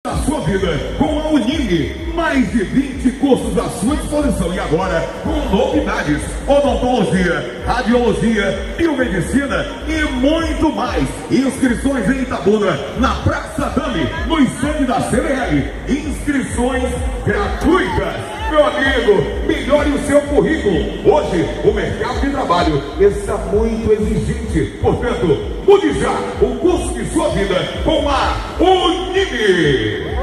da sua vida com a Unime. Mais de 20 cursos à sua disposição. E agora, com novidades: odontologia, radiologia, biomedicina e muito mais. Inscrições em Itabuna, na Praça Dami, no stand da CDL. Inscrições gratuitas. Meu amigo, melhore o seu currículo. Hoje, o mercado de trabalho está muito exigente. Portanto, mude já o curso de sua vida com a Unime.